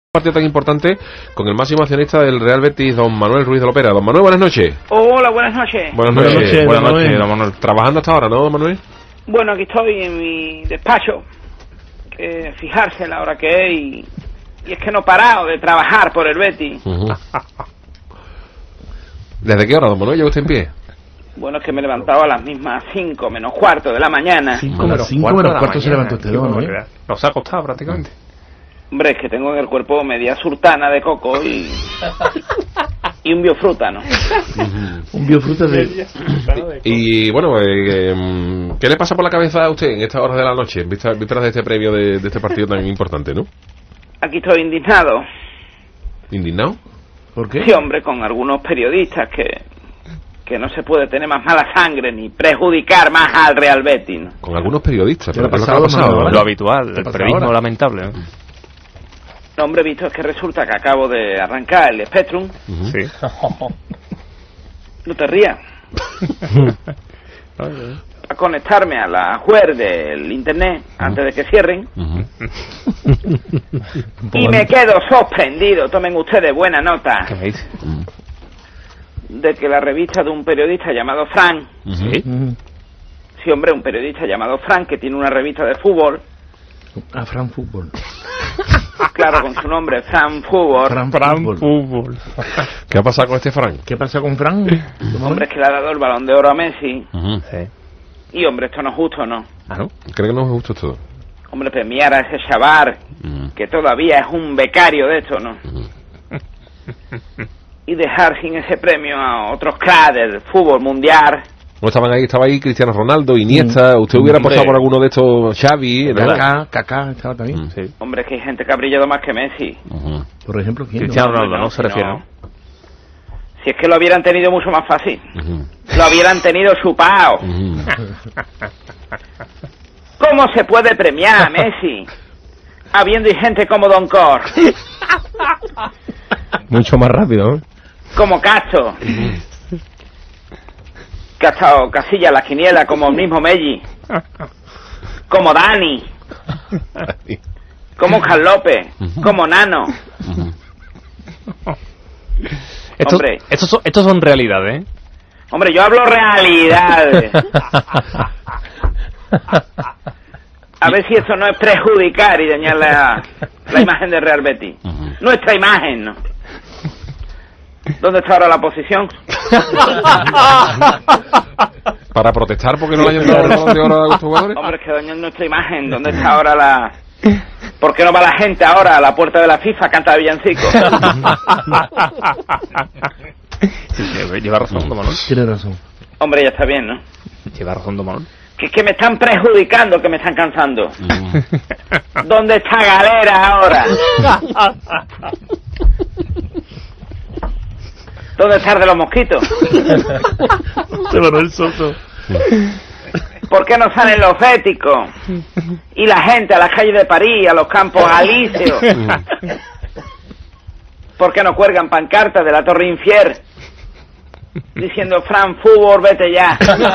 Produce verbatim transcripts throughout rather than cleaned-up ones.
Partido tan importante con el máximo accionista del Real Betis, don Manuel Ruiz de Lopera. Don Manuel, buenas noches. Hola, buenas noches. Buenas Buenas noches, noches, buenas don noches, Manuel. don Manuel. Trabajando hasta ahora, ¿no, don Manuel? Bueno, aquí estoy en mi despacho. Que fijarse la hora que es y, y es que no he parado de trabajar por el Betis. Uh-huh. ¿Desde qué hora, don Manuel, lleva usted en pie? Bueno, es que me he levantado a las mismas cinco menos cuarto de la mañana. Cinco menos cinco menos cuarto se levantó usted, ¿no? Nos ha acostado prácticamente. Hombre, es que tengo en el cuerpo media surtana de coco y y un biofruta, ¿no? Un biofruta de... Y bueno, eh, eh, ¿qué le pasa por la cabeza a usted en estas horas de la noche, en vista- vísperas de este premio de, de este partido tan importante, ¿no? Aquí estoy indignado. ¿Indignado? ¿Por qué? Sí, hombre, con algunos periodistas que que no se puede tener más mala sangre ni perjudicar más al Real Betis, ¿no? Con algunos periodistas. ¿Qué le ha pero ¿qué pasado, le ha pasado, Manuel? ¿no? Lo habitual, ¿Qué el pasa periodismo ahora? lamentable, ¿no? No, hombre, visto es que resulta que acabo de arrancar el Spectrum. Ujú. Sí. No te rías. A conectarme a la web del internet antes de que cierren. Ujú. Y me quedo sorprendido, tomen ustedes buena nota, ¿Qué me dice? de que la revista de un periodista llamado Frank, Ujú. Sí. Mm. sí hombre, un periodista llamado Frank que tiene una revista de fútbol, A Fran Fútbol. claro, con su nombre, Frank Fútbol. Fran Fran Fútbol. Fútbol. ¿Qué ha pasado con este Frank? ¿Qué pasa con Fran? Hombre, es que le ha dado el Balón de Oro a Messi. Ujú. Sí. Y hombre, esto no es justo, ¿no? Ah, ¿no? ¿Cree que no es justo todo? Hombre, premiar a ese chaval Ujú. que todavía es un becario de esto, ¿no? Ujú. Y dejar sin ese premio a otros cracks del fútbol mundial. No estaban ahí, estaba ahí Cristiano Ronaldo, Iniesta. ¿Usted hubiera Hombre. apostado por alguno de estos? Xavi, ¿no? Kaká, Kaká estaba también. Mm. Sí. Hombre, es que hay gente que ha brillado más que Messi. Ujú. Por ejemplo, ¿quién? Cristiano Hombre, Ronaldo, ¿no? Se refiere, ¿no? Si es que lo hubieran tenido mucho más fácil. Ujú. Lo hubieran tenido chupado. Ujú. ¿Cómo se puede premiar a Messi habiendo gente como Don Cor, Mucho más rápido, ¿no? como Castro, que ha estado Casilla en la quiniela, como el mismo Meggi, como Dani, como Carl López, como Nano? Ujú. Estos, Hombre. estos, son, estos son realidades, ¿eh? Hombre, yo hablo realidades. A ver si eso no es perjudicar y dañar la, la imagen de Real Betis. Ujú. Nuestra imagen, ¿no? ¿Dónde está ahora la oposición? Para protestar porque no le hayan dado el Balón de Oro a estos jugadores. Hombre, es que dañan nuestra imagen. ¿Dónde está ahora la...? ¿Por qué no va la gente ahora a la puerta de la FIFA a cantar villancico? Sí, sí, lleva razón, don Manuel. Tiene razón. Hombre, ya está bien, ¿no? Lleva razón, don Manuel. Que es que me están perjudicando, que me están cansando. Ujú. ¿Dónde está Galera ahora? ¿Dónde está el de los mosquitos? Se Manuel Soto. ¿Por qué no salen los éticos? Y la gente a las calles de París, a los campos alíseos. ¿Por qué no cuelgan pancartas de la Torre Infier diciendo Fran Fútbol, vete ya?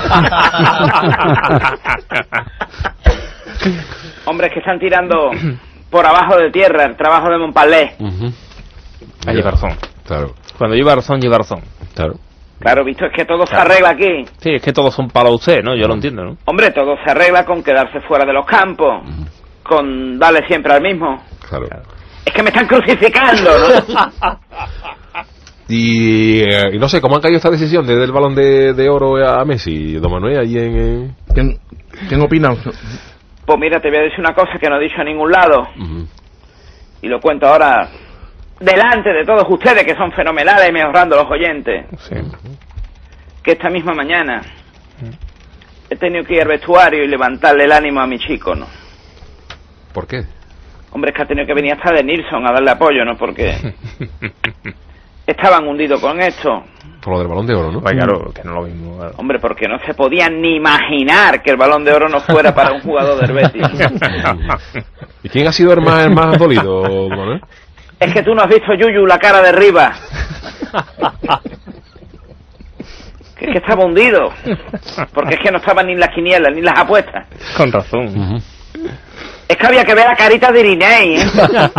Hombre, es que están tirando por abajo de tierra el trabajo de Montpellier. Ujú. Ah, lleva razón. Claro, Cuando lleva razón, lleva razón. claro. Claro, visto es que todo se arregla aquí. Sí, es que todos son para usted, ¿no? Yo lo entiendo, ¿no? Hombre, todo se arregla con quedarse fuera de los campos, con darle siempre al mismo. Claro. Es que me están crucificando, ¿no? Y, eh, y no sé, ¿cómo han caído esta decisión de dar el Balón de, de Oro a Messi, don Manuel, allí en... en... ¿Quién, quién opina? Pues mira, te voy a decir una cosa que no he dicho a ningún lado, Ujú. y lo cuento ahora delante de todos ustedes, que son fenomenales y mejorando los oyentes, Sí. que esta misma mañana he tenido que ir al vestuario y levantarle el ánimo a mi chico, ¿no? ¿Por qué? Hombre, es que ha tenido que venir hasta de Nilsson a darle apoyo, ¿no? Porque estaban hundidos con esto. Por lo del Balón de Oro, ¿no? Pues claro, que no es lo mismo. claro. Hombre, porque no se podían ni imaginar que el Balón de Oro no fuera para un jugador del Betis. ¿Y quién ha sido el más, el más dolido, don Manuel? Es que tú no has visto, Yuyu, la cara de arriba. Que es que estaba hundido. Porque es que no estaban ni las quinielas, ni las apuestas. Con razón. Ujú. Es que había que ver la carita de Irinei, ¿eh?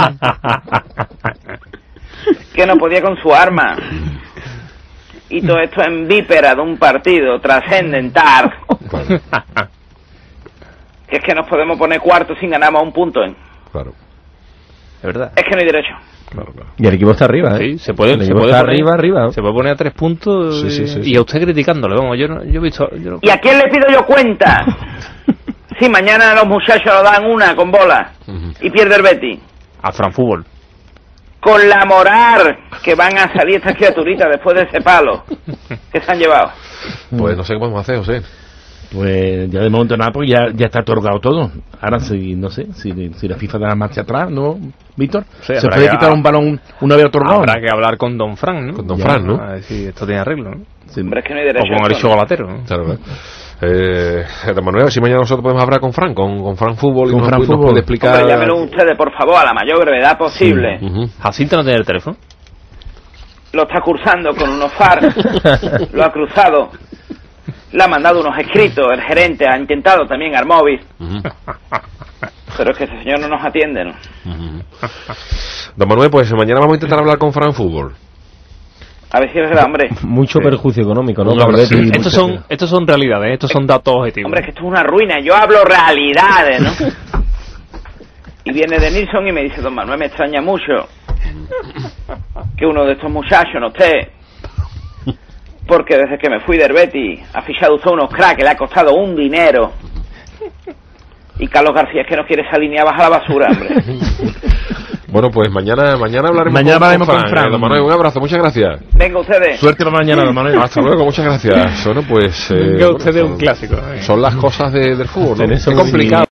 Que no podía con su arma. Y todo esto en víspera de un partido trascendental. Claro, Que es que nos podemos poner cuarto sin ganar más un punto, ¿eh? claro, Es verdad. Es que no hay derecho. claro, claro. Y el equipo está arriba, ¿eh? Sí, se puede, El se equipo puede está poner, arriba, arriba. Se puede poner a tres puntos Sí, sí, y, sí, sí. y a usted criticándole. Vamos, yo no, yo he visto. Yo no- ¿Y a quién le pido yo cuenta? Si mañana los muchachos lo dan una con bola Ujú. y pierde el Betis. A Fran Fútbol. Con la moral que van a salir estas criaturitas después de ese palo que se han llevado. Pues no sé qué podemos hacer, José. Pues ya de momento nada, porque ya, ya está otorgado todo. Ahora sí, no sé, si, si la FIFA da marcha atrás, ¿no, Víctor? Sí, ¿Se habrá puede que- quitar un balón una vez otorgado? Habrá que hablar con Don Fran, ¿no? Con Don Ya, Fran, ¿no? A ver si esto tiene arreglo, ¿no? Sí. Hombre, es que no hay O derecho. con a el esto, ¿no? chocolatero, ¿no? Claro, claro. Eh, don Manuel, si mañana nosotros podemos hablar con Fran, con, con Fran Fútbol, y Con nos, Fran nos Fútbol. puede explicar. Hombre, llámelo ustedes, por favor, a la mayor brevedad posible. Ujú. Jacinto no tiene el teléfono. Lo está cursando con unos F A R, lo ha cruzado, le ha mandado unos escritos, el gerente ha intentado también al móvil, Ujú. pero es que ese señor no nos atiende, ¿no? Ujú. Don Manuel, pues mañana vamos a intentar hablar con Fran Fútbol. A ver si es verdad, hombre. Mucho perjuicio económico, ¿no? Un Para el abrazo. Betis. Estos son, estos son realidades, estos son datos objetivos. Hombre, es que esto es una ruina, yo hablo realidades, ¿no? Y viene de Nilsson y me dice, don Manuel, me extraña mucho que uno de estos muchachos no esté, porque desde que me fui del Betis ha fichado usted unos cracks que le ha costado un dinero. Y Carlos García es que no quiere esa línea baja a la basura, hombre. Bueno, pues mañana mañana hablaremos Mañana con, hablaremos con Fran. Fran. Eh, don Manuel, un abrazo, muchas gracias. Venga ustedes. Suerte para mañana, don Manuel. Hasta luego, muchas gracias. Bueno, pues. eh, Venga bueno, usted de son- un clásico. ¿eh? Son las cosas de- del fútbol, ¿no? En eso Qué muy- complicado.